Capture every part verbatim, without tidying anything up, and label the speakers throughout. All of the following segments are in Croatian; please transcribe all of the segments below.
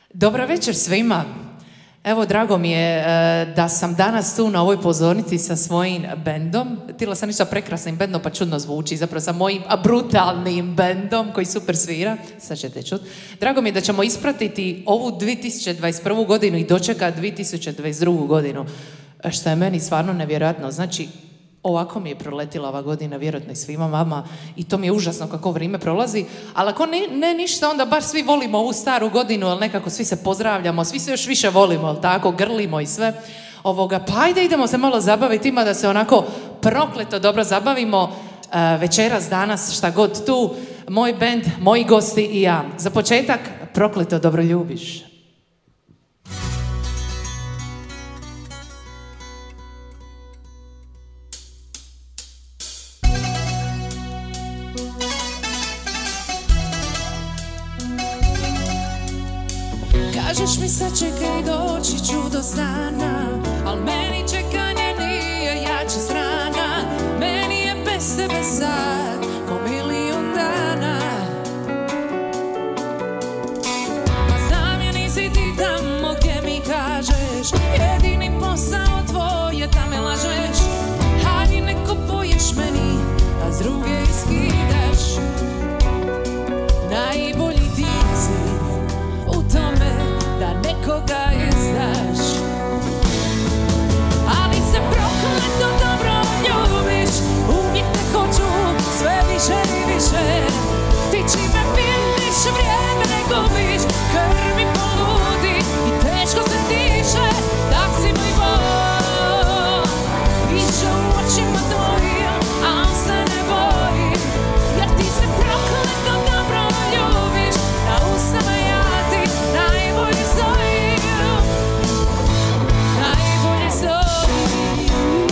Speaker 1: Dobra večer svima. Evo, drago mi je e, da sam danas tu na ovoj pozornici sa svojim bendom. Tila sam ništa prekrasnim bendom, pa čudno zvuči. Zapravo sa mojim brutalnim bendom koji super svira. Sad ćete čut. Drago mi je da ćemo ispratiti ovu dvije tisuće dvadeset prvu godinu i dočekati dvije tisuće dvadeset drugu godinu. Što je meni stvarno nevjerojatno. Znači, ovako mi je proletila ova godina, vjerojatno i svima vama, i to mi je užasno kako vrijeme prolazi, ali ako ne, ne ništa, onda bar svi volimo ovu staru godinu, ali nekako svi se pozdravljamo, svi se još više volimo, ali tako, grlimo i sve. Ovoga, pa ajde idemo se malo zabaviti, ima da se onako prokleto dobro zabavimo uh, večeras, danas, šta god tu, moj bend, moji gosti i ja. Za početak, prokleto dobro ljubiš.
Speaker 2: Kažeš mi sad čekaj, doći ću do stana, al meni čekanje nije jača strana. Meni je bez tebe sad ko milion dana. Ma znam ja nisi ti tamo gdje mi kažeš, jedini posao tvoj je da me lažeš. Hajdi neko poješ meni, a s druge iskidaš. Najbolji ti si u tome da nekoga izdaš, ali se prokleto dobro ljubiš. Uvijek te hoću sve više i više. Ti čime vidiš vrijeme ne gubiš. Krv mi poludi i teško se diše. Tak si moj Bog, više u očima tvojim, a se ne bojim, jer ti se prokleto dobro ljubiš. Na usama ja ti najbolje stojim, najbolje stojim.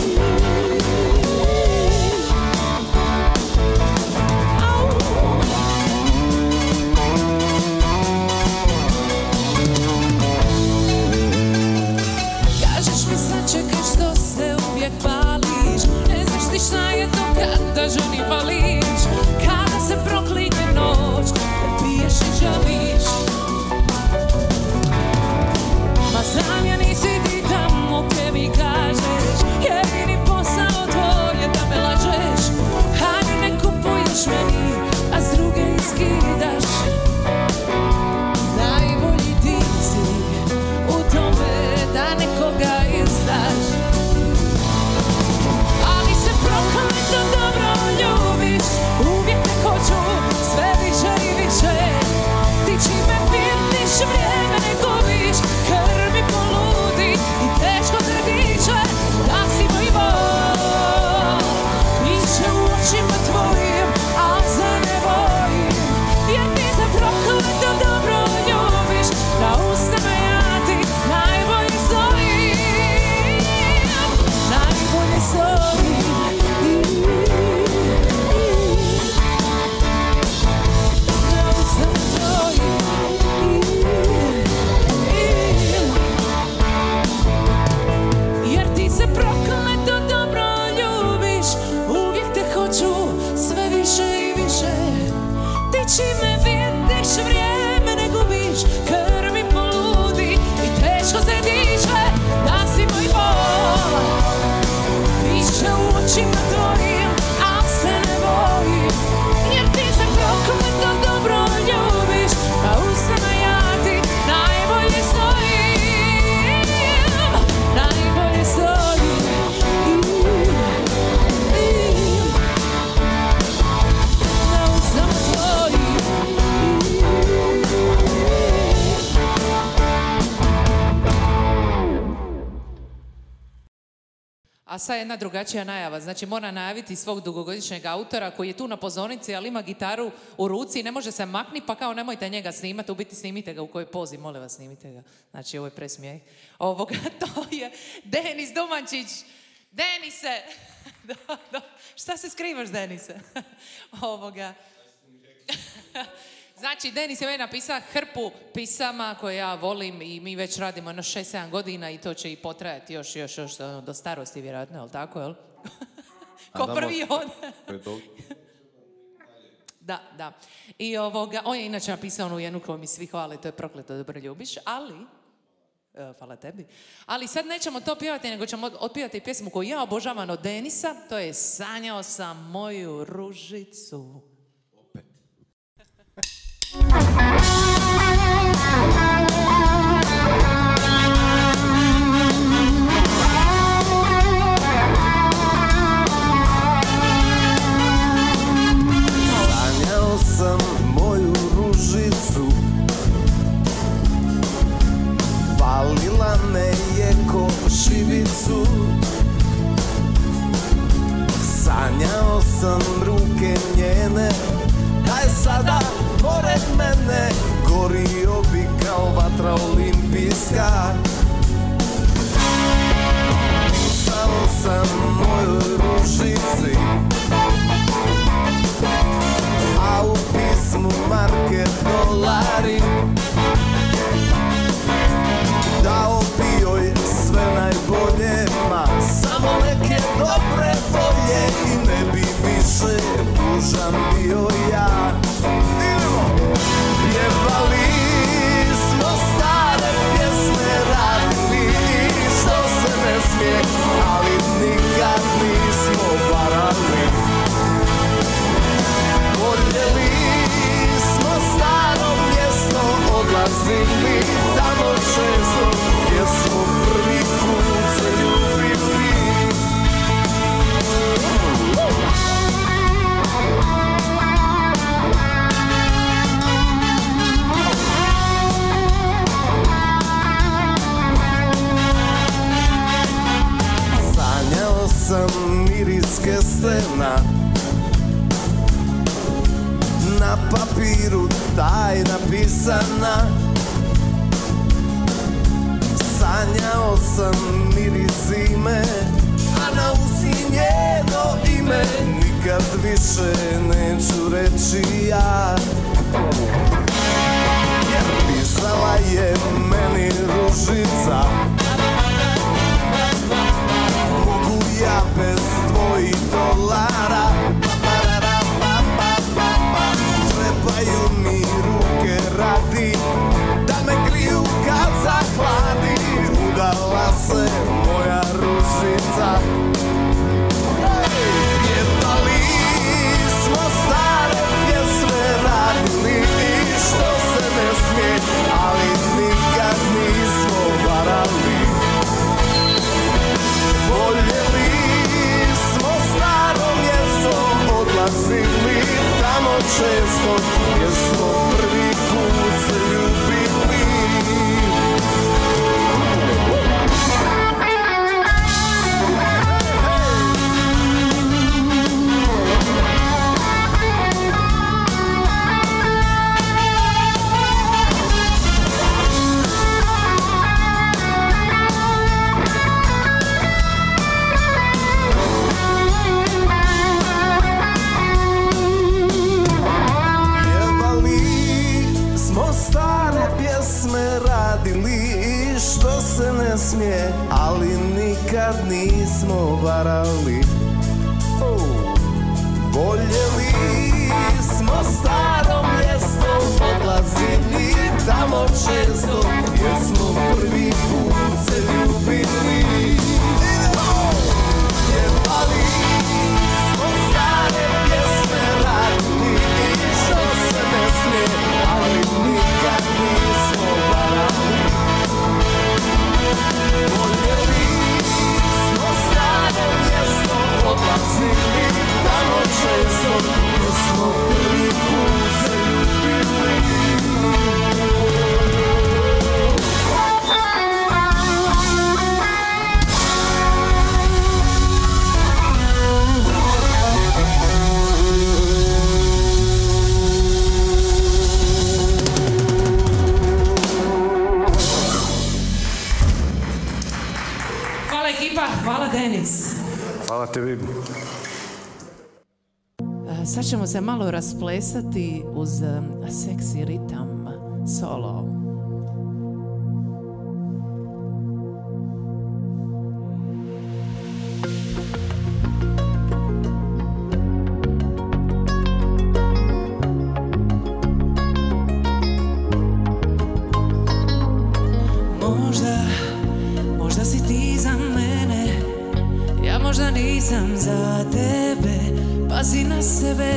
Speaker 2: Kažeš mi sad čekaj što se uvijek pališ, ne znaš ti šta je to kada ženi pališ. Kada se proklinje noć, kad piješ i žališ. Ma znam ja nisi ti tamo gdje mi kažeš, jedini posao tvoj je da me lažeš. Hajde ne kupuješ meni, a s druge iskidaš. Najbolji ti si u tome da nekoga izdaš, ali se prokleto dobro ljubiš. Uvijek te hoću sve više i više. Ti čime vidiš vrijeme ne gubiš. Krv mi poludi i teško se diše. Da si moj Bog, piše u očima tvojim, a se ne bojim, jer ti se prokleto dobro ljubiš. Na ustima ja ti najbolje stojim, najbolje stojim. Na ustima tvojim, jer ti se prokleto dobro ljubiš. Uvijek te hoću sve više i više. Ti čime vidiš vrijeme ne gubiš. Krv mi poludi i teško se diše. Da si moj Bog, piše u očima tvojim, a se ne bojim, jer ti se prokleto dobro ljubiš. Na ustima ja ti najbolje stojim, najbolje stojim. Na ustima tvojim.
Speaker 1: A sad jedna drugačija najava. Znači, mora najaviti svog dugogodišnjeg autora koji je tu na pozornici, ali ima gitaru u ruci i ne može se makni, pa kao nemojte njega snimati, u biti snimite ga u kojoj pozi, molim vas, snimite ga. Znači, ovo je presmijeh. Ovoga, to je Denis Domančić. Denise! Do, do. Šta se skrivaš, Denise? Ovoga. Znači, Denis je meni napisao hrpu pisama koje ja volim i mi već radimo jedno šest sedam godina i to će i potrajati još, još, još do starosti vjerojatno, jel tako, jel? Ko prvi on. Da, da. I ovoga, on je inače napisao onu jednu koju mi svi hvale, to je Prokleto dobro ljubiš, ali, e, hvala tebi, ali sad nećemo to pjevati, nego ćemo otpjevati pjesmu koju ja obožavam od Denisa, to je Sanjao sam moju ružicu.
Speaker 3: Opet.
Speaker 4: Sanjao sam moju ružicu, valila me je ko šibicu. Sanjao sam ruke njene, da je sada pored mene, gorio bi kao vatra olimpijska. Pisao sam mojoj ružici, a u pismu marke dolari. Dao bi joj sve najbolje, ma samo neke dobre volje, i ne bi više tužan bio ja. Idemo! Pjevali smo stare pjesme, radili što se ne smije, ali nikad nismo varali. Voljeli smo staro mjesto, odlazili tamo često, gdje smo prvi put se ljubili. Sanjao sam miris kestena, na papiru tajna pisana. Sanjao sam miris ime, a na usi njeno ime nikad više neću reći ja. Jer pisala je meni ružica, mogu ja bez tvojih dolara. Trebaju mi ruke radi, da me kriju kad zahladi. Udala se moja ružica. Pjevali smo stare pjesme, radili što se ne smije, ali nikad nismo varali. Voljeli smo staro mjesto, odlazili tamo često, gdje smo prvi put se ljubili. Što se ne smije, ali nikad nismo varali. Oh. Voljeli smo staro mjesto, odlazili tamo često, jer smo prvi put se ljubili. Pjevali smo stare pjesme, radili što se ne smije, ali nikad nismo varali. Voljeli smo staro mjesto, odlazili tamo često, jer smo prvi put se ljubili.
Speaker 1: Hvala Denis.
Speaker 3: Hvala tebi.
Speaker 1: Sad ćemo se malo rasplesati uz seksi ritam solo.
Speaker 2: nisam za tebe, pazi na sebe.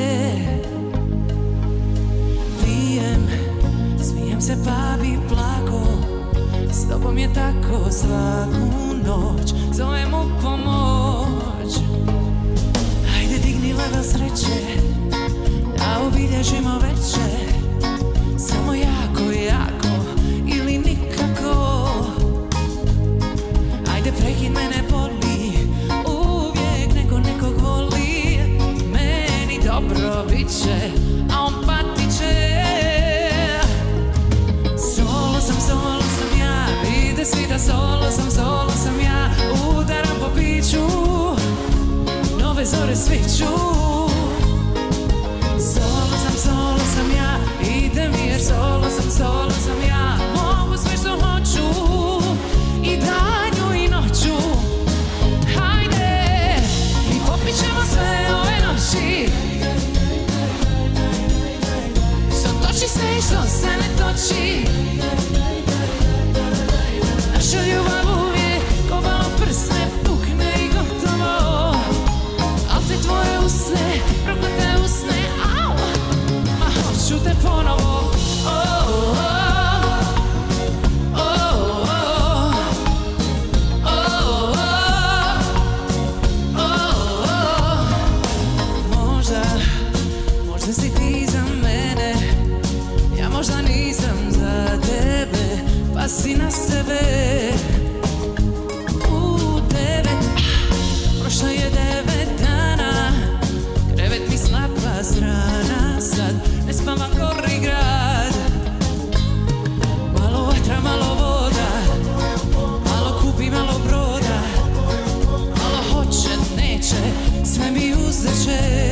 Speaker 2: Pijem, smijem se pa bi plako, s tobom je tako svaku noć, zovem u pomoć. Ajde digni level sreće, da obilježimo veče, samo jako, jako ili nikako. Ajde prekid mene boli, uvijek neko nekog voli. Meni dobro bit će, a on patit će. Solo sam, solo sam ja, vide svi da solo sam, solo sam ja. Udaram po piću, nove zore sviću. Solo sam, solo sam ja, ide mi jer solo sam, solo sam ja. Mogu sve što hoću, i danju i noću. Hajde, i popit ćemo sve ove noći. Što toči se i što se ne toči. Naša ljubav uvijek ko malo prsne, pukne i gotovo. Al te tvoje usne, proklete usne, au, ma hoću te ponovo. Oh, oh, oh, oh, oh, oh. Možda, možda si ti za mene, ja možda nisam za tebe, pa si na sebe. U devet, prošlo je devet dana, krevet mi slaba strana, sad ne spavam gori grad. Malo vatra, malo voda, malo kupi, malo broda, malo hoće, neće, sve mi uzdeće.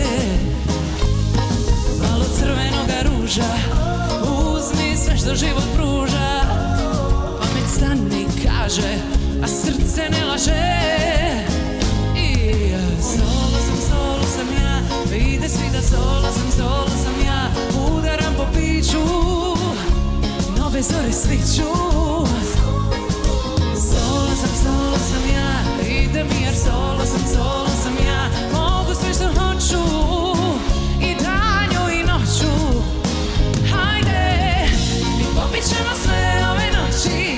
Speaker 2: Malo crvenoga ruža, uzmi sve što život pruža. Pamet stani kaže, a srce ne laže. I solo sam, solo sam ja, vide svi da solo sam, solo sam ja. Udaram po piću, nove zore sviću. Solo sam, solo sam ja, ide mi jer solo sam, solo sam ja. Mogu sve što hoću, i danju i noću. Hajde, i popit ćemo sve ove noći.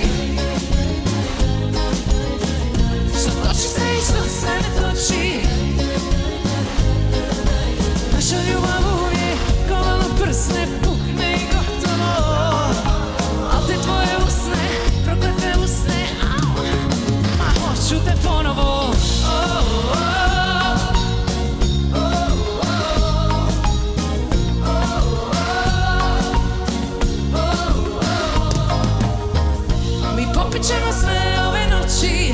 Speaker 2: Što toči se i što se ne toči. Naša ljubav uvijek ko malo prsne, pukne i gotovo. Al te tvoje usne, proklete usne, au, ma hoću te ponovo. Oh, oh, oh, oh, oh. Mi popit ćemo sve ove noći.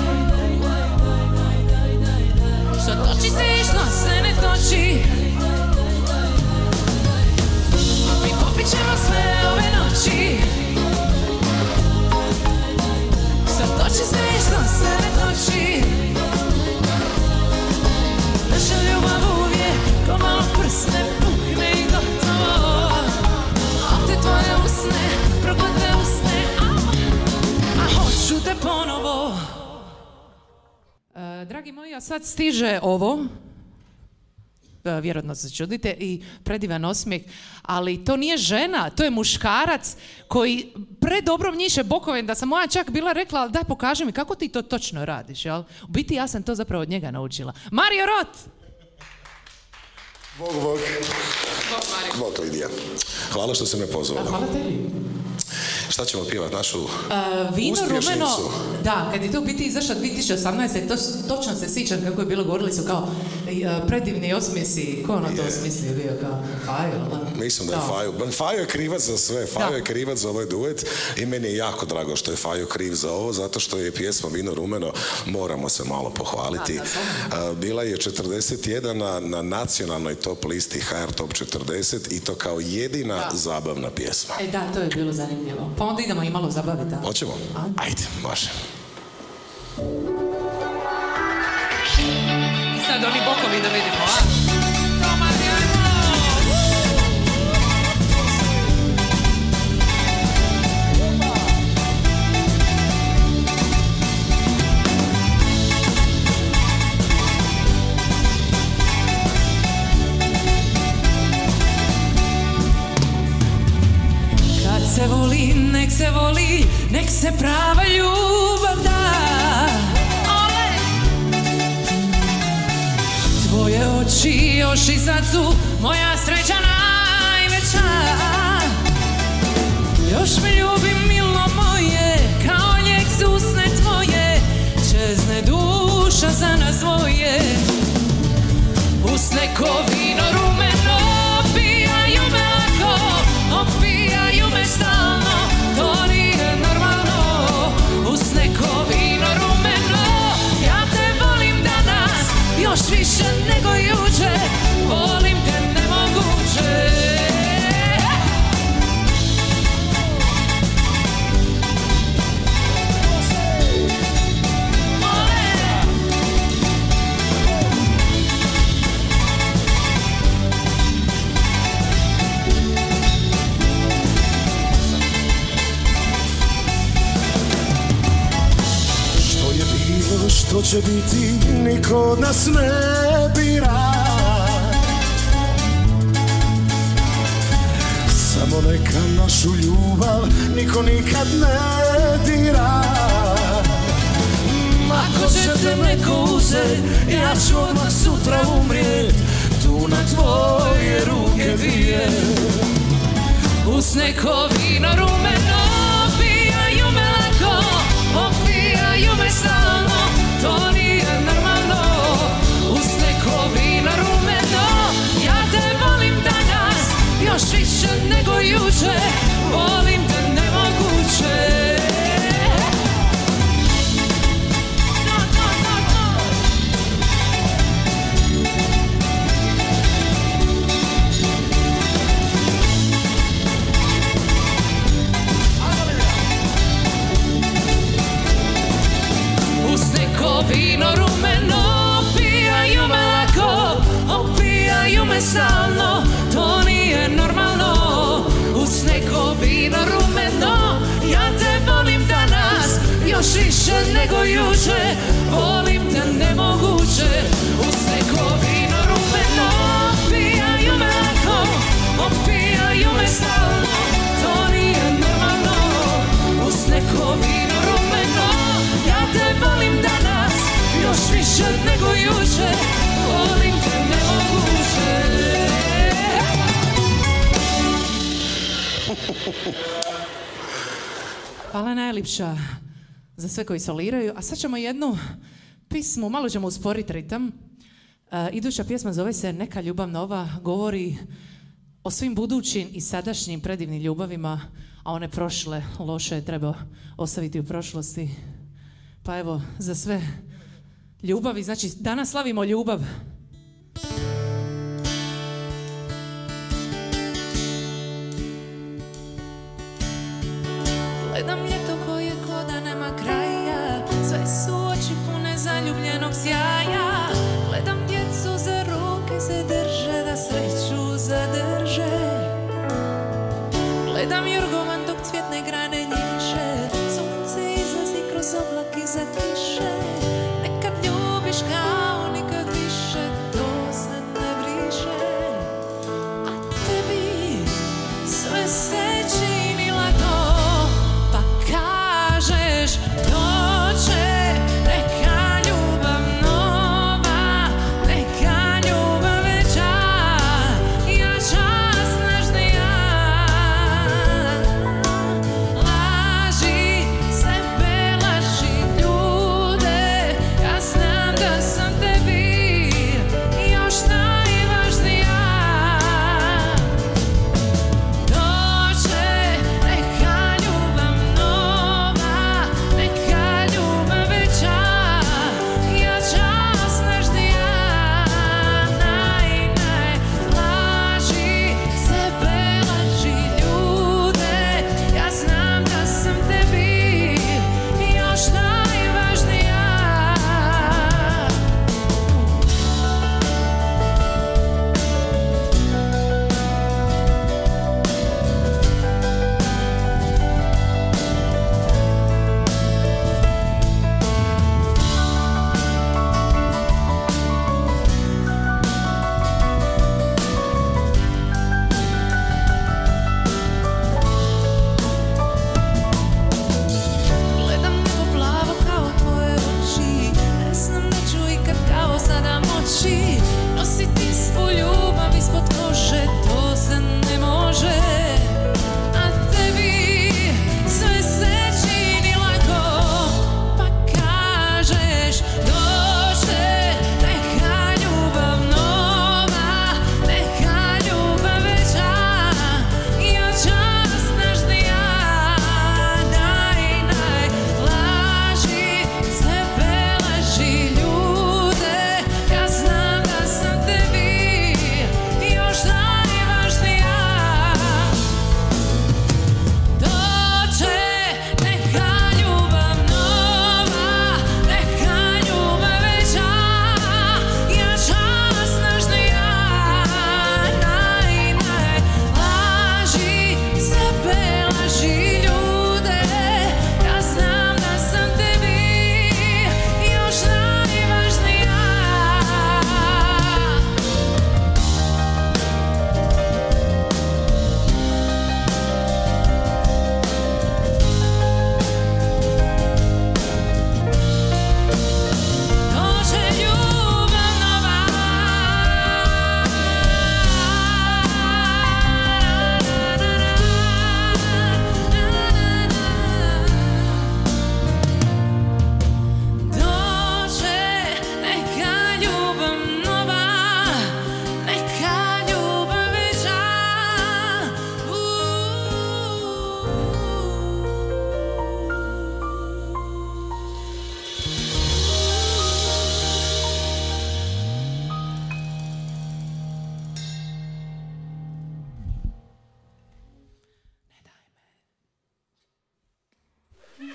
Speaker 2: Što toči se i što se ne toči. Mi popit ćemo sve ove noći. Što toči se i što se ne toči. Naša ljubav uvijek ko malo prsne, pukne i gotovo. A te tvoje usne, proklete usne, au, a hoću te ponovo. E, dragi moji, a sad stiže ovo. E, vjerojatno se čudite, i predivan osmijeh, ali to nije žena, to je muškarac koji predobro mnjiše bokove, da sam moja čak bila rekla, ali daj pokaži mi kako ti to točno radiš, jel? U biti ja sam to zapravo od njega naučila. Mario Rot!
Speaker 3: Bog, bog. Bog, Lidija. Hvala što si me pozvala.
Speaker 1: Hvala tebi.
Speaker 3: Šta ćemo pjevati, našu
Speaker 1: Uh, vino
Speaker 3: uspješnicu?
Speaker 1: rumeno, da, kad je to u biti izašla dvije tisuće osamnaeste. To, točno se sjećam kako je bilo, govorili su kao uh, predivni osmijesi, ko ono to osmislio bio, kao Fajo, da?
Speaker 3: Mislim da je Fajo. Fajo je krivac za sve, Fajo je krivac za ovaj duet i meni je jako drago što je Fajo kriv za ovo, zato što je pjesma Vino rumeno, moramo se malo pohvaliti. Da, da, uh, bila je četrdeset jedan na, na nacionalnoj top listi H R Top četrdeset i to kao jedina da. zabavna pjesma.
Speaker 1: E da, to je bilo zanimljivo. Pa onda idemo i malo zabaviti.
Speaker 3: Hoćemo? Ajde, može.
Speaker 1: I sad oni bokovi da vidimo, a?
Speaker 2: se voli, nek se voli, nek se prava ljubav da. Ole! Tvoje oči još i sad su moja sreća najveća. Još me ljubi milo moje, kao lijek su usne tvoje, čezne duša za nas dvoje. Usne ko vino rumeno, opijaju me lako, opijaju me stalno, to nije normalno. Usne ko vino rumeno, ja te volim danas, još više nego juče, volim te nemoguće.
Speaker 4: Što će biti, niko od nas ne bira. Samo neka našu ljubav niko nikad ne dira. Ako će te neko uzet, ja ću odmah sutra umrijet, tu na tvoje ruke dvije.
Speaker 2: Usne ko vino rumeno, opijaju me lako, opijaju me stalno, to nije normalno. Usne ko vino rumeno, ja te volim danas, još više nego juče, volim te nemoguće. Vino rumeno, opijaju me lako, opijaju me stalno, to nije normalno. Uz neko vino rumeno, ja te volim danas, još više nego juče, volim te nemoguće. Uz neko vino rumeno, opijaju me lako, opijaju me stalno, to nije normalno. Uz neko vino rumeno, ja te volim danas, još više nego juče, volim te nemoguće. Hvala najljepša za sve koji soliraju. A sad ćemo jednu pismu, malo ćemo usporiti ritam. Uh, iduća pjesma zove se Neka ljubav nova, govori o svim budućim i sadašnjim predivnim ljubavima, a one prošle, loše je treba ostaviti u prošlosti. Pa evo, za sve ljubavi, znači danas slavimo ljubav. Gledam ljeto koje ko da nema kraja, sve su oči pune zaljubljenog sjaja. Gledam djecu za ruke se drže, da sreću zadrže. Gledam jorgovan dok cvjetne grane njiše, sunce izlazi kroz oblak iza kiše. Nekad ljubiš kao nikad više, to se ne briše. A tebi sve se čini lako, pa kažeš doće neka ljubav nova, neka ljubav veća, jača, snažnija. Laži sebe, laži ljude, ja znam da sam tebi još najvažnija. Doće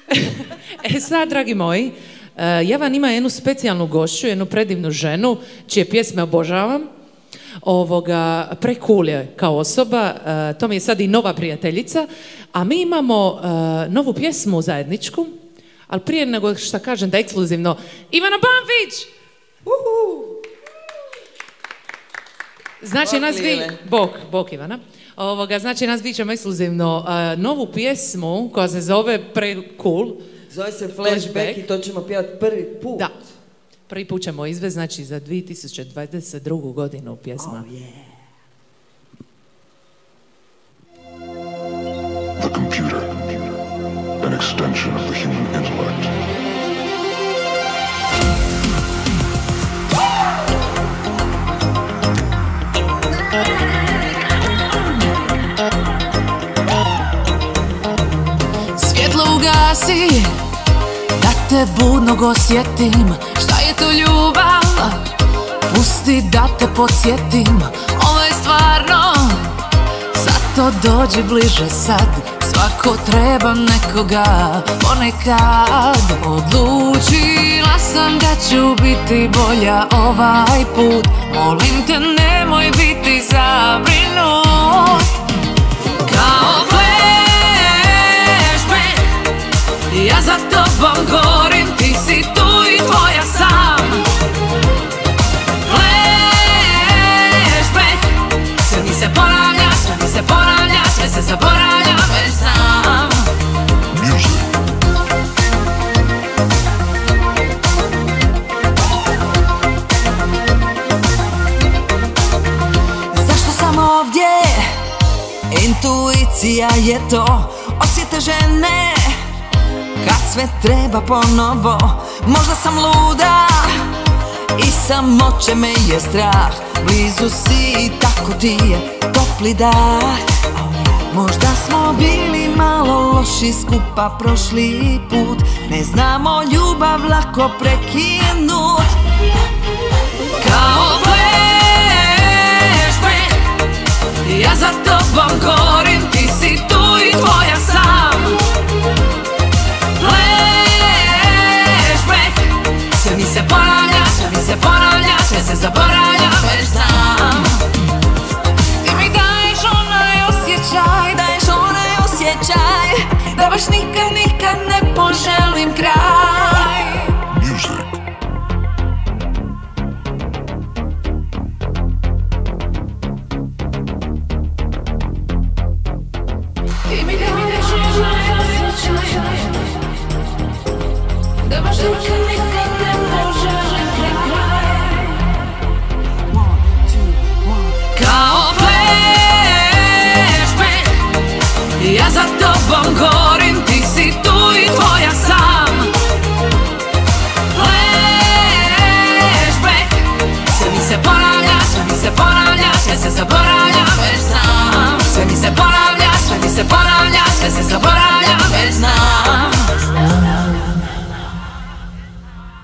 Speaker 1: E sad, dragi moji, Jevan ima jednu specijalnu gošću, jednu predivnu ženu, čije pjesme obožavam. Ovoga, pre-cool je kao osoba, to mi je sad i nova prijateljica, a mi imamo novu pjesmu zajedničku, ali prije nego što kažem da je ekskluzivno, Ivana Banfić! Uhu! Znači, nas vi... Bok, bok Ivana. Ovoga, znači, nas vi ćemo ekskluzivno uh, novu pjesmu koja se zove Pre-cool.
Speaker 5: Zove se Flashback i to ćemo pjevati prvi put.
Speaker 1: Da. Prvi put ćemo izvesti, znači, za dvije tisuće dvadeset drugu godinu pjesma.
Speaker 5: Oh, yeah.
Speaker 6: The computer, an extension of the human intellect.
Speaker 2: Svjetlo ugasi, da te budnog osjetim. Šta je to ljubav? Pusti da te podsjetim. Ovo je stvarno, zato dođi bliže sad. Svako treba nekoga, ponekad. Odlučila sam da ću biti bolja ovaj put. Molim te, nemoj biti zabrinut. Kao flashback, ja za tobom gorim, ti si tu i tvoja sam. Flashback, sve mi se ponavlja, sve mi se ponavlja, sve se zaboravlja već sam.
Speaker 5: Zašto sam ovdje? Intuicija je to, osjete žene kad sve treba ponovo. Možda sam luda i samoće me je strah. Blizu si, tako ti je topli dah. Možda smo bili malo loši skupa prošli put. Ne znamo ljubav lako prekinut.
Speaker 2: Kao flashback, ja za tobom gorim, ti si tu i tvoja sam. Flashback, sve mi se ponavlja, sve mi se ponavlja, sve se zaboravlja već znam. Ti mi daješ onaj osjećaj,
Speaker 5: Daješ onaj osjećaj
Speaker 2: da baš nikad, nikad ne poželim kraj.
Speaker 6: Music.
Speaker 2: Ti mi daješ onaj osjećaj da baš nikad, nikad ne poželim kraj. Kao flashback, ja za tobom gorim, ti si tu i tvoja sam. Flashback, sve mi se ponavlja, sve mi se ponavlja, sve se zaboravlja već znam. Sve mi se ponavlja, sve mi se ponavlja, sve se zaboravlja već znam.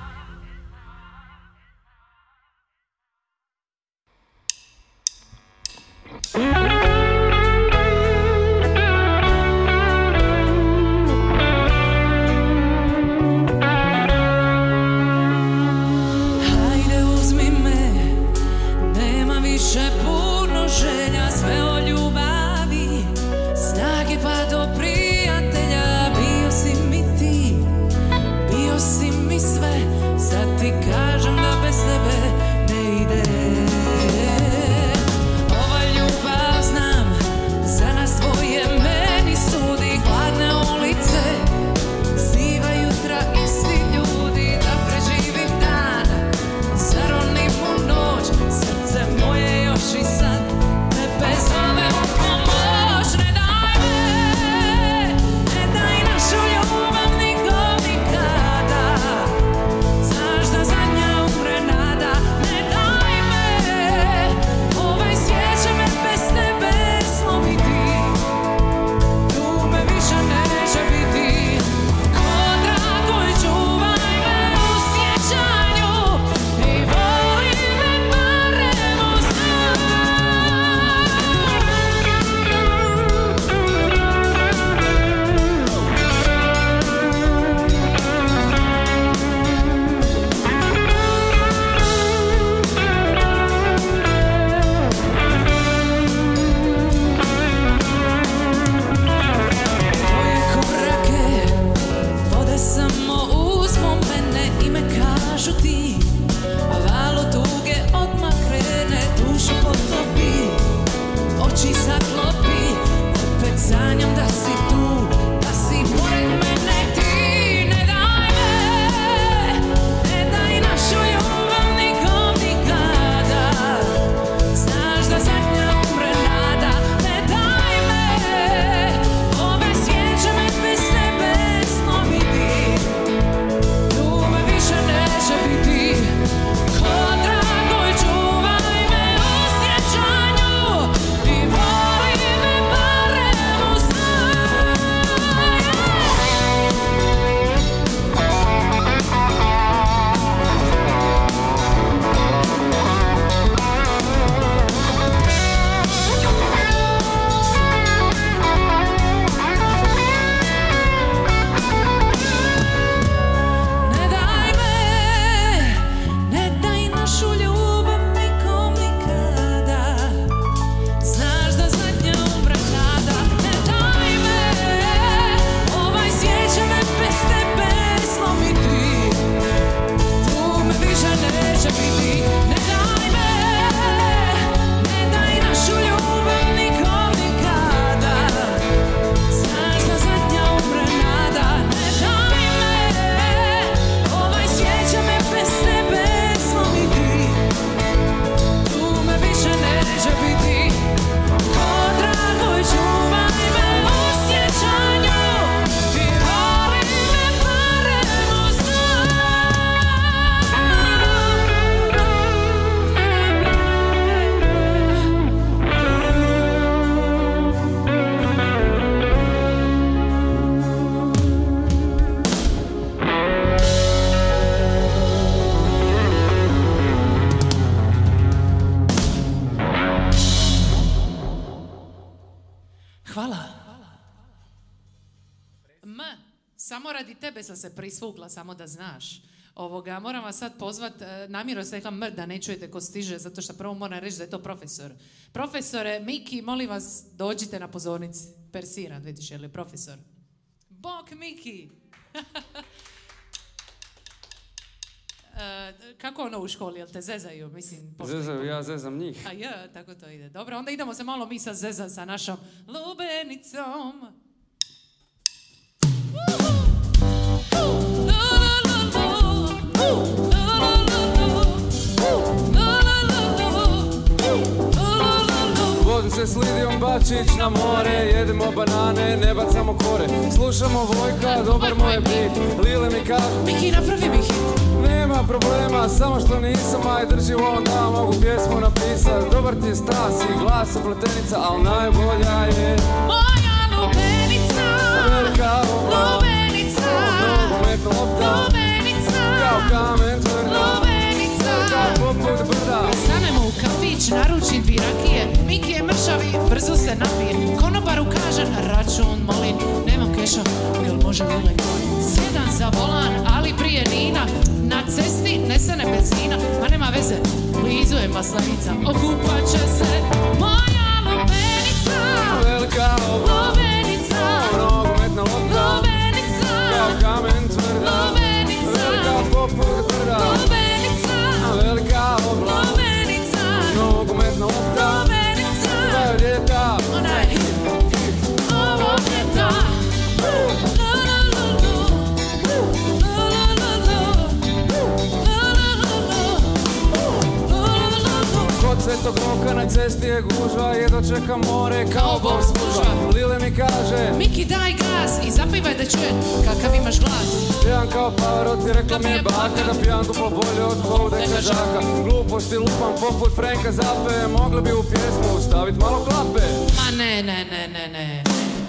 Speaker 2: biti. Ne daj me, ne daj našu ljubav nikom nikada. Znaš da zadnja umre nada. Ne daj me, ovaj svijet će me bez tebe slomiti. Tu me više neće biti. Ko dragoj čuvaj me u sjećanju i voli me barem uz
Speaker 1: Hvala. M, samo radi tebe sam se prisvukla, samo da znaš. Ovoga, moram vas sad pozvat, namjerno sam rekla M da ne čujete ko stiže, zato što prvo moram reći da je to profesor. Profesore, Miki, molim vas, dođite na pozornici. Persiran, vidiš, je li profesor? Bok, Miki! E, kako ono u školi, jel te zezaju? Mislim,
Speaker 7: zezaju, ja zezam njih.
Speaker 1: A ja, tako to ide. Dobro, onda idemo se malo mi sad zezat sa našom lubenicom.
Speaker 7: Vozim se s Lidijom Bačić na more, jedemo banane, ne bacamo kore. Slušamo Vojka, dobar moj bit. Lile mi kaže,
Speaker 1: Miki, napravi mi hit.
Speaker 7: nema problema, samo što nisam, aj drži onda mogu pjesmu napisat. Dobar ti je stas i glas pletenica, al najbolja je
Speaker 2: moja lubenica,
Speaker 7: velika obla,
Speaker 2: lubenica,
Speaker 7: nogometna lopta,
Speaker 2: lubenica,
Speaker 7: kao kamen tvrda,
Speaker 2: lubenica.
Speaker 7: kao poput brda.
Speaker 1: Stanemo u kafić, naručim dvi rakije. Miki je mršavi, brzo se napije. Konobaru kaže na račun, molim, nemam keša, jel može Lile? Sjedam za volan, ali prije Nina. Na cesti nesene benzina, ma nema veze, blizu je Maslanica. Okupat će se moja lubenica,
Speaker 7: Velika obla,
Speaker 2: lubenica,
Speaker 7: nogometna lopta,
Speaker 2: lubenica,
Speaker 7: kao kamen tvrda,
Speaker 2: lubenica,
Speaker 7: velika poput brda.
Speaker 2: lubenica,
Speaker 7: Velika obla,
Speaker 2: lubenica,
Speaker 7: nogometna lopta,
Speaker 2: lubenica.
Speaker 7: kao ljeta.
Speaker 2: Ona je hit, ovog ljeta. La, la, la, la. La, la, la, la. La, la, la, la. La, la, la, la.
Speaker 7: Kod Svetog Roka na cesti je gužva, jedva čeka more kao bom spužva. Lile mi kaže,
Speaker 1: Miki, daj gas i zapivaj da čujem kakav imaš glas.
Speaker 7: pijan kao Pavarotti, rekla mi je baka, da pijan duplo bolje od Houdeka Žaka. Gluposti lupam poput Frenka Zape, mogli bi u pjesmu stavit malo klape.
Speaker 1: Ma ne, ne, ne, ne, ne.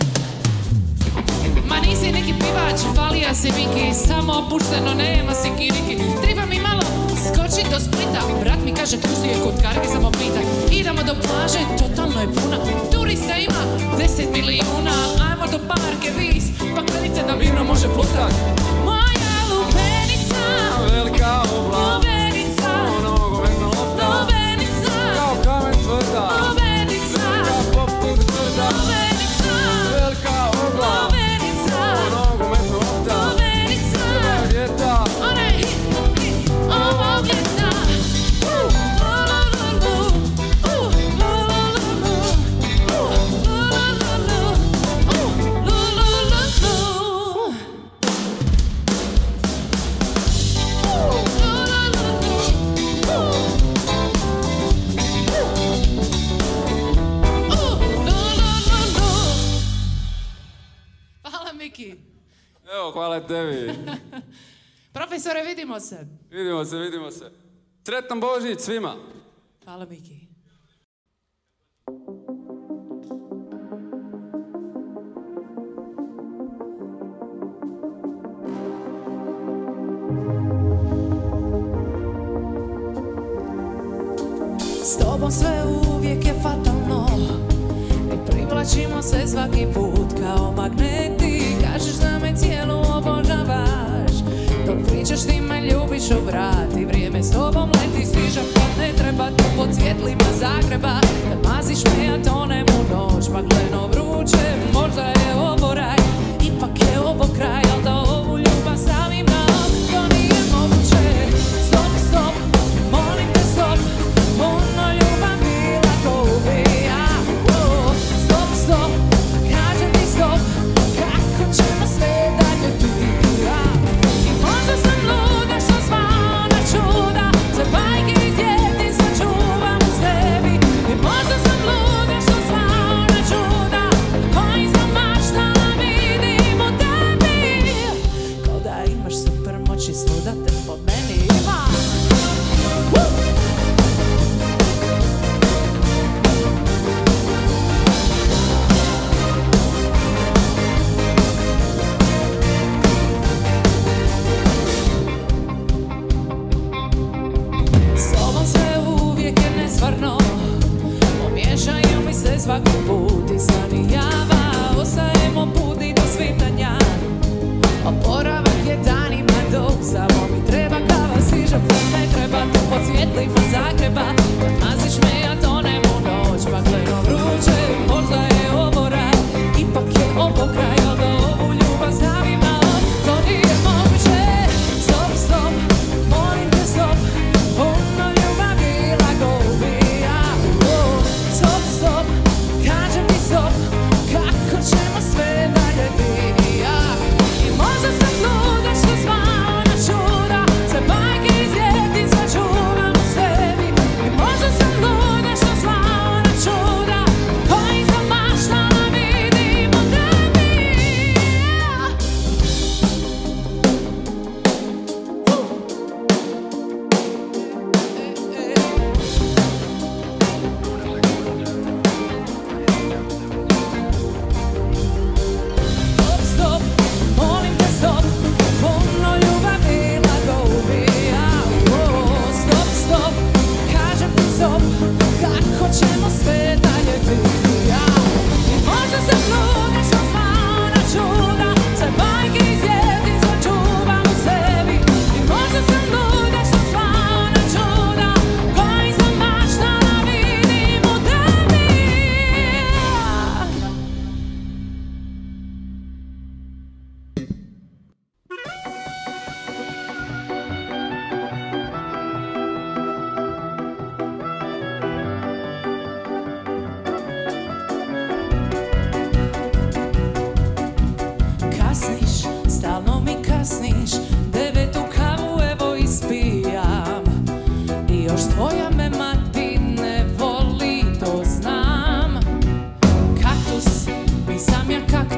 Speaker 1: Ma nisi neki pivač, falija si Miki, samo opušteno, nema si kiriki. Treba mi malo skočit do Splita, brat mi kaže tuži je kod karge, samo pitaj. Idemo do plaže, totalno je puna, turista ima deset milijuna. Ajmo do parke vis, pa kredice da mirno može plutat. Moja lubenica,
Speaker 7: Velika obla,
Speaker 2: Lubenica,
Speaker 7: nogometna lopta,
Speaker 2: lubenica,
Speaker 7: kao kamen tvrda,
Speaker 2: lubenica,
Speaker 7: kao poput brda.
Speaker 2: lubenica,
Speaker 7: Velika obla,
Speaker 2: lubenica,
Speaker 7: nogometna lopta,
Speaker 2: lubenica.
Speaker 7: kao ljeta.
Speaker 2: Ona je hit, hit ovog ljeta. La, la, la, la. La, la, la, la. La, la, la, la. La, la, la, la.
Speaker 1: Hvala, Miki.
Speaker 7: Evo, hvala tebi.
Speaker 1: Profesore, vidimo se.
Speaker 7: Vidimo se, vidimo se. Sretan Božić svima.
Speaker 1: Hvala, Miki.
Speaker 2: S tobom sve uvijek je fatalno i privlačimo se svaki put kao magneti. Kažeš da me cijelu obožavaš, dok pričaš ti me ljubiš u vrat i vrijeme s tobom leti. Stižem kad ne treba tu pod svjetlima Zagreba, da maziš me ja tonem u noć, pakleno vruće. Možda je ovo raj, ipak je ovo kraj, al da ovu ljubav stavim na ok, to nije moguće. Stop, stop,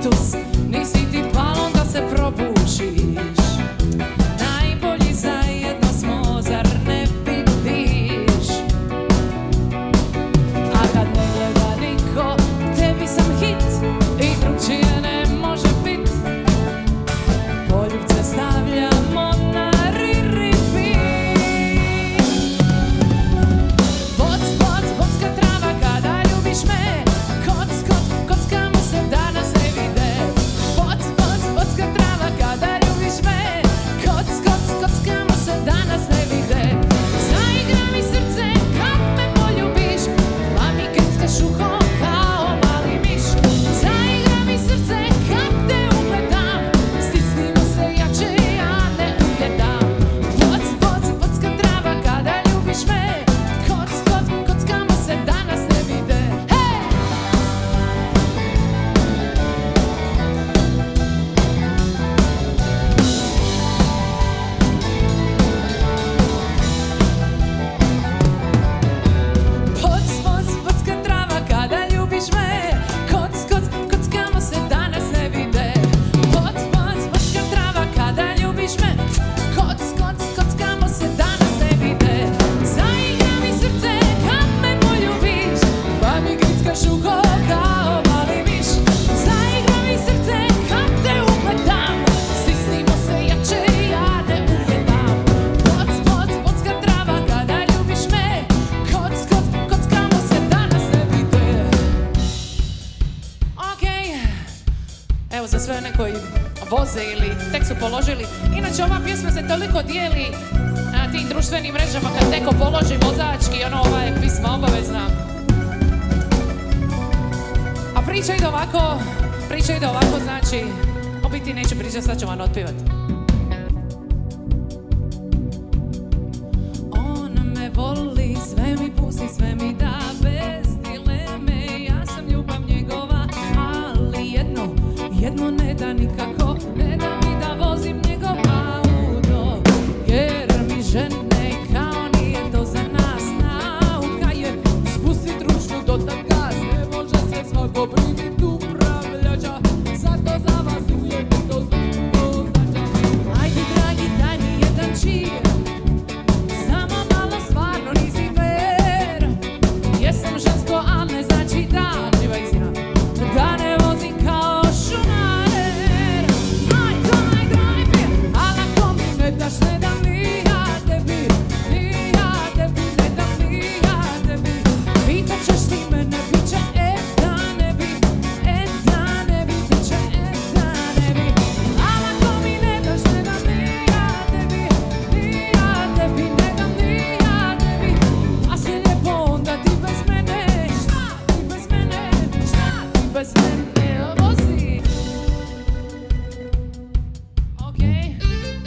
Speaker 2: kaktus, nisi ti palo da se probušiš. Najbolji zajedno smo, zar ne vidiš? A kad ne gleda niko, tebi sam hit i drugčije ne može bit. Poljubce stavljamo na repeat. Boc, boc, bocka trava kada ljubiš me. Koc, koc, kockamo se da nas ne vide. Boc, boc, bocka trava kada ljubiš me. Koc, koc, kockamo se da nas ne vide. Zaigra mi srce kad me poljubiš, pa mi krckaš uho kao mali miš. Zaigra mi srce kad te ugledam, stisnimo se jače, ja ne ugledam. Boc, boc, bocka trava kada ljubiš me. Koc, koc, kockamo se da nas ne vide. Hej! Boc, boc, bocka trava kada ljubiš me. Koc, koc, kockamo se da nas ne vide. Boc, boc, bocka trava kada ljubiš me. Koc, koc, kockamo se da nas ne vide. Zaigra mi srce kad me poljubiš, pa mi grickaš uho kao mali miš. Zaigra mi srce kad te ugledam, stisnimo se jače, ja ne ugledam. Boc, boc, bocka trava kada ljubiš me. Koc, koc, kockamo se da nas ne vide. Okej, evo za sve one koji voze ili tek su položili. Inače ova pjesma se toliko dijeli na tim društvenim mrežama kad neko položi vozački, ono ova je pisma obavezna. A priča ide ovako, priča ide ovako, znači, o biti neću pričati, sad ću vam otpivat. On me voli, sve mi pusti, sve mi da bez dileme. Ja sam ljubav njegova, ali jedno, jedno ne da nikako, ne da mi da vozim njegov auto. Jer mi žene kao nije to za nas, nauka je spustit ručnu do tak gaz. Ne može se svako primit upravljača, zato za vas uvijek to znamo značaj. Ajde dragi, daj mi jedan čir, samo malo stvarno nisi fair. Jesam žensko, al ne znači da, živa istina, da ne vozim kao šumarer. Ajde, ajde, ajde, al ako mi ne daš, ne dam ni ja tebi, ni ja tebi, ne dam ni ja tebi. Pitat ćeš ti mene, bit će e da ne bi, e da ne bi, bit će e da ne bi. Al ako mi ne daš, ne dam ni ja tebi, ni ja tebi, ne dam ni ja tebi. A sve lijepo onda ti bez mene, šta ti bez mene, šta ti bez mene vozi. Okej.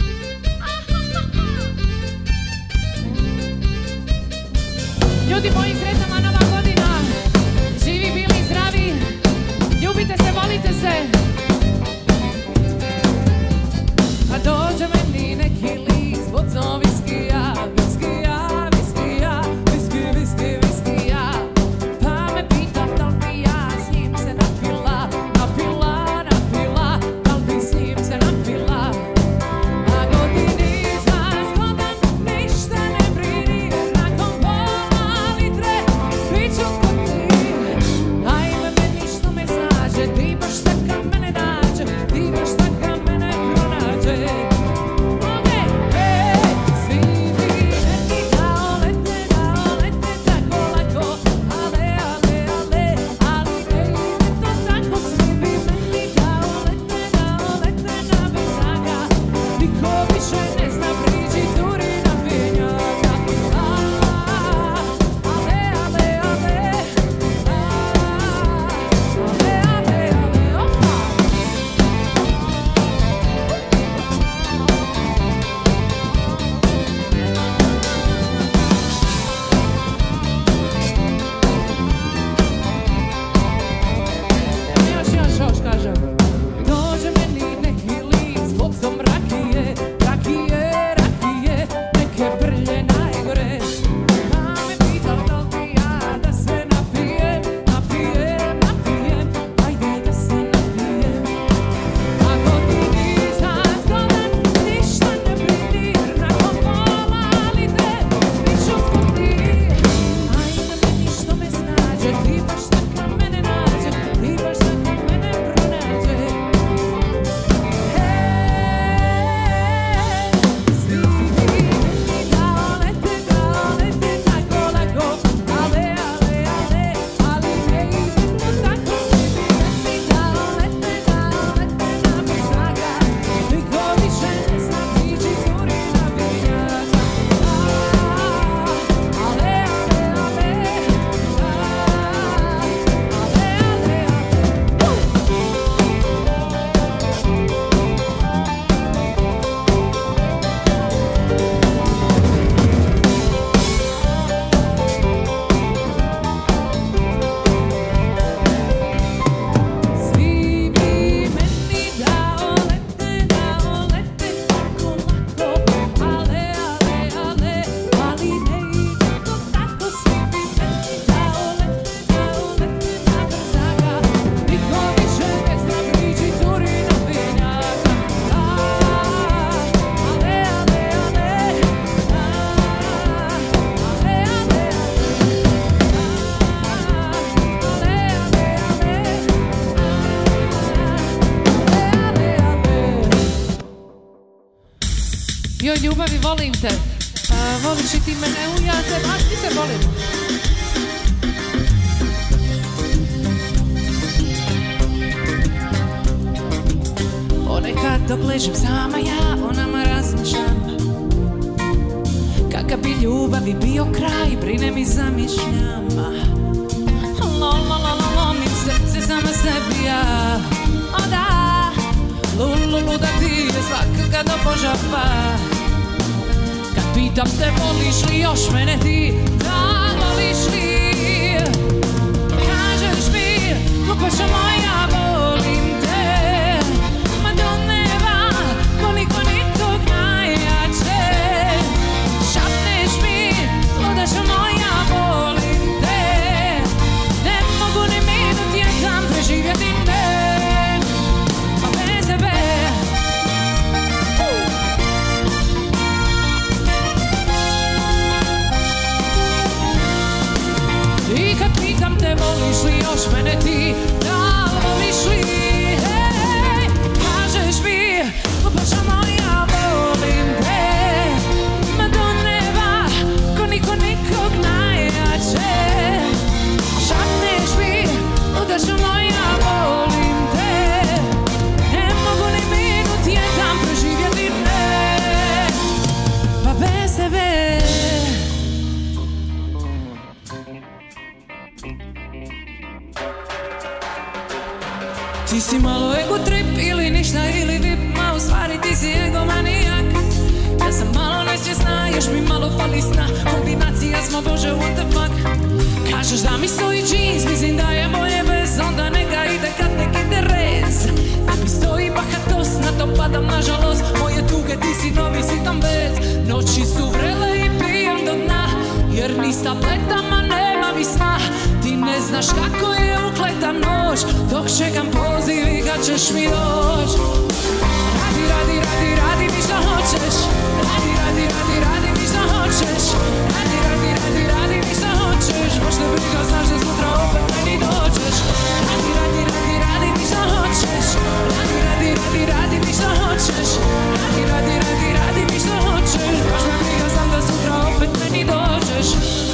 Speaker 2: Ljudi moji, sretna vam nova godina. Živi, bili, zdravi. Ljubite se, volite se. A dođe meni neki list, boco viskija, viskija, viskija, viski, viski, viskija. Pa me pita da li bi ja s njim se napila, napila, napila, da li bi s njim se napila. A godini za zgodan, ništa ne brini, nakon pola litre bit ću kod ti. Ajme me ništa me snaže, ti baš taka me
Speaker 1: Joj, ljubavi, volim te. A, voliš i ti mene, ja te, baš ti se volim. Ponekad dok ležim sama ja o nama razmišljam. Kakav bi ljubavi bio kraj, brinem i zamišljam. Lo, lo, lo, lo, lomim srce sama sebi ja. O da, lulu, luda ti je svakaka do požapa. Kad pitam te voliš li još mene ti, da voliš li? Kažeš mi, glupoša moja, volim te. Ma do neba, koliko nikog najjače. Šapneš mi, ludaša moja, volim te. Ne mogu ni minut jedan preživjeti ne, pa bez tebe. I kad pitam te voliš li još mene ti, da li voliš li? Hej, kažeš mi, glupoša moja, volim te. Ma do neba, ko niko nikog najjače. Šapneš mi, ludaša moja, volim te. Ne mogu ni minut jedan preživjeti ne, pa bez tebe. Ti si malo ego trip ili ništa ili vip, ma u stvari ti si egomanijak. Ja sam malo nesvjesna, još mi malo fali sna, kombinacija smo, bože, what the fuck. Kažeš da mi stoji džins, mislim da je bolje bez, onda neka ide kad nek ide rez. Tebi stoji bahatost, na to padam nažalost, moje tuge ti si novi sitan bez. Noći su vrele i pijem do dna, jer ni s tabletama nema mi sna. Ti ne znaš kako je ukleta noć, dok čekam poziv i kad ćeš mi doć. Radi, radi, radi, radi mi što hoćeš. Radi, radi, radi, radi mi što hoćeš. Radi, radi, radi, radi mi što hoćeš. Baš te briga, znaš da sutra opet meni dođeš. Radi, radi, radi, radi mi što hoćeš. Radi, radi, radi, radi mi što hoćeš. Radi, radi, radi, radi mi što hoćeš. Baš te briga, znam da sutra opet meni dođeš.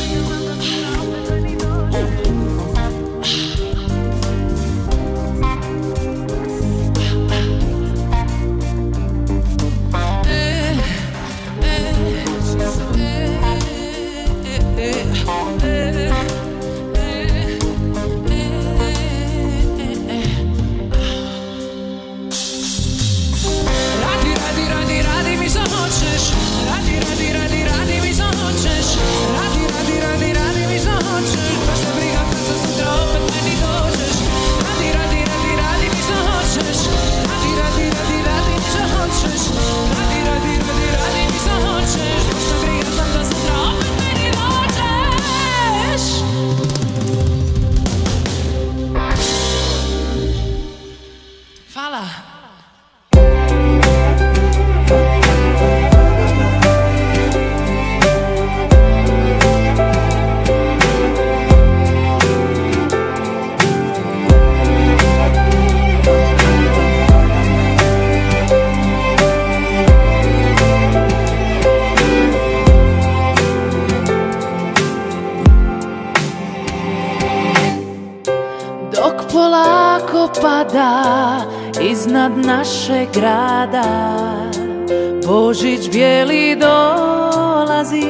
Speaker 2: pada iznad našeg grada, Božić bijeli dolazi,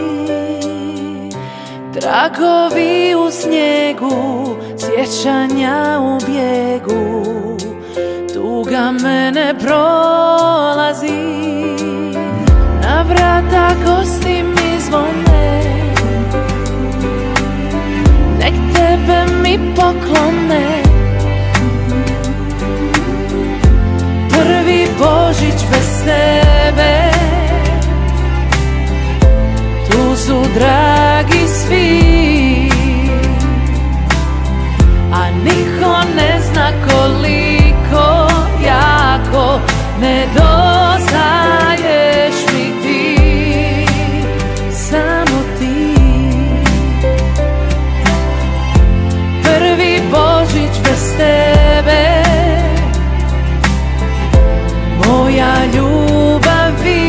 Speaker 2: tragovi u snijegu, sjećanja u bijegu, tuga mene prolazi. Na vrata gosti mi zvone, nek tebe mi poklone. Prvi Božić bez tebe, tu su dragi svi, a niko ne zna koliko jako nedostaješ mi ti, samo ti. Prvi Božić bez tebe, moja ljubav.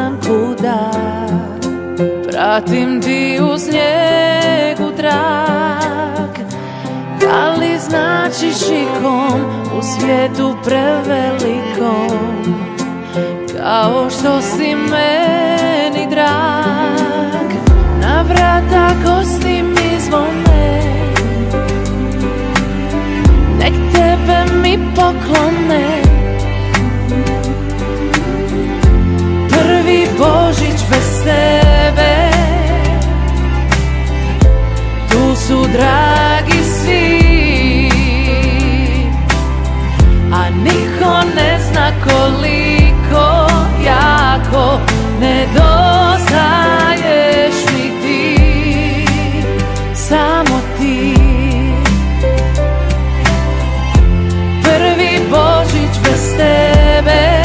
Speaker 2: sam kuda, pratim ti u snijegu trag. Da li značiš ikom u svijetu prevelikom, kao što si meni drag? Na vrata gosti mi zvone, nek tebe mi poklone. Prvi Božić bez tebe, tu su dragi svi, a niko ne zna koliko jako nedostaješ mi ti, samo ti. Prvi Božić bez tebe,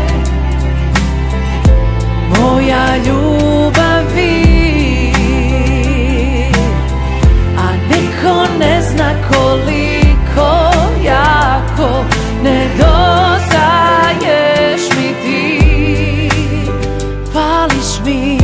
Speaker 2: moja ljubavi, a niko ne zna koliko jako nedostaješ mi ti, fališ mi.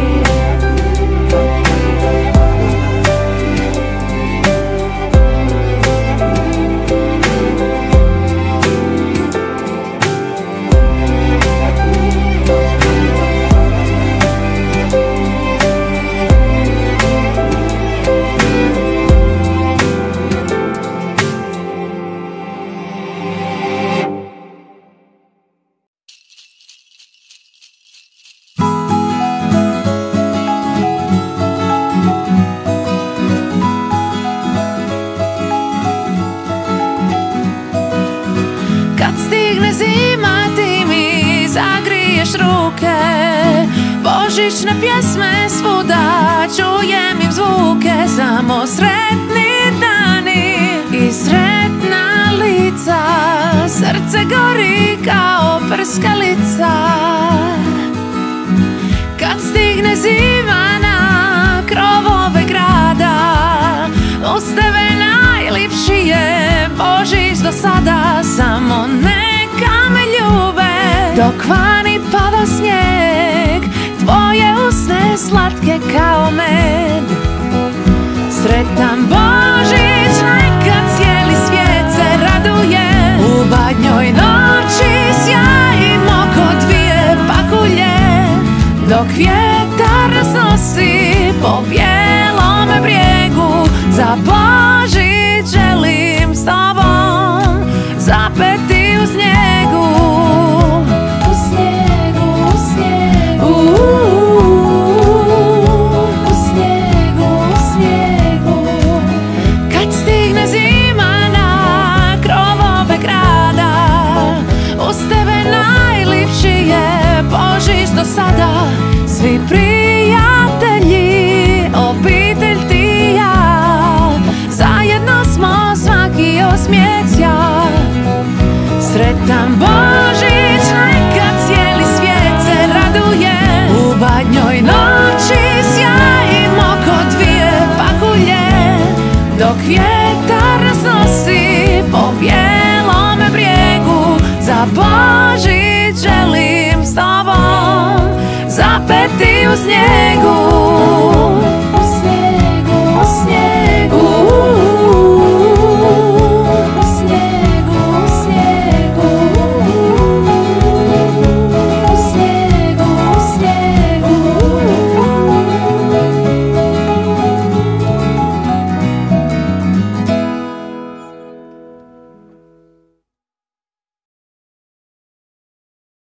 Speaker 2: Božićne pjesme svuda, čujem im zvuke, samo sretni dani i sretna lica, srce gori kao prskalica. Kad stigne zima na krovove grada, uz tebe najlipši je Božić do sada, samo neka me ljube dok vani pada snijeg, tvoje usne slatke kao med. Sretan Božić, neka cijeli svijet se raduje, u badnjoj noći sjajim oko dvije pakulje, dok vjetar nas nosi po bijelome brijegu. Za Božić želim s tobom zapeti u snijegu, u snijegu, u snijegu, u snijegu, u snijegu. Kad stigne zima na krovove grada, uz tebe najlipši je Božić do sada. Svi prijatelji, obitelj ti i ja, zajedno smo svaki osmijeh sjaj. Sretan Božić, neka cijeli svijet se raduje, u badnjoj noći sjajim oko dvije pakulje, dok vjetar nas nosi po bijelome brijegu. Za Božić želim s tobom zapeti u snijegu.